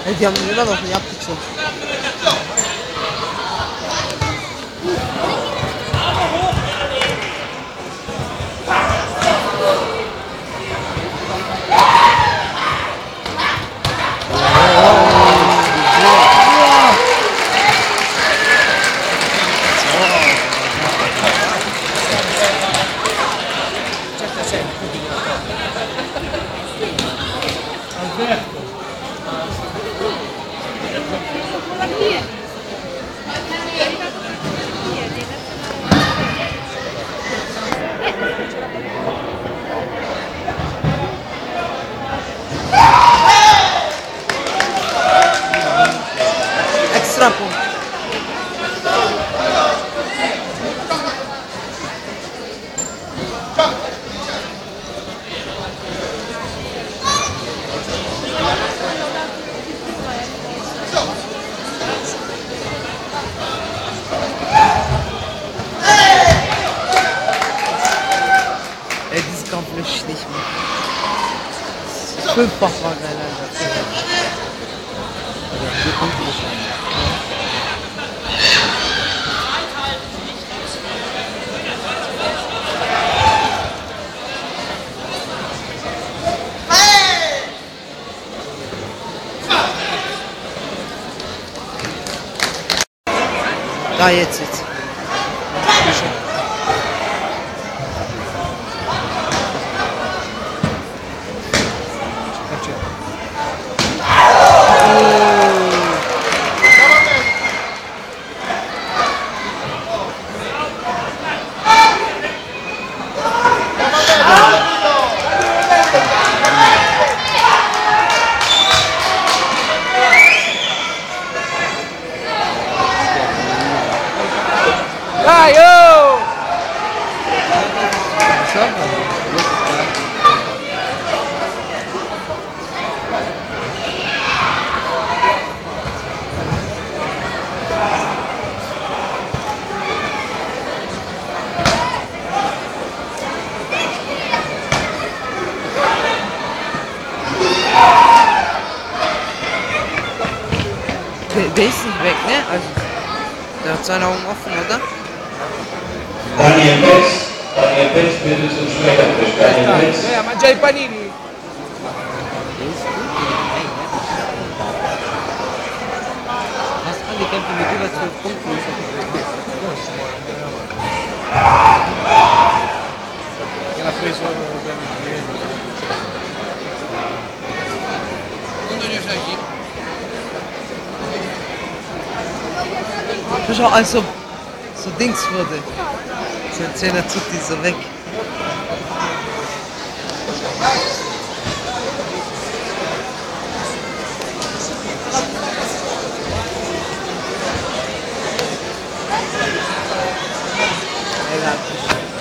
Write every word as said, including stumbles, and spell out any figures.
Ey, die haben ihn immer noch nicht abgezogen. Extra Punkt. Ey, dieses Kampf möchte ich nicht mehr. Fünffach war geil, Alter. Vier Punkte geschlagen. Da jetzt jetzt. Ayo! Der, der ist nicht weg, ne? Also, der hat seine Augen offen, oder? Daniel Metz, Daniel Metz bitte zum Schmettertisch. Daniel Metz. Ja, mangia i panini. Fast alle kämpfen mit über zwölf Punkten. Che l'ha preso Schau, also so Dings wurde. Sein Zehner zieht die so weg.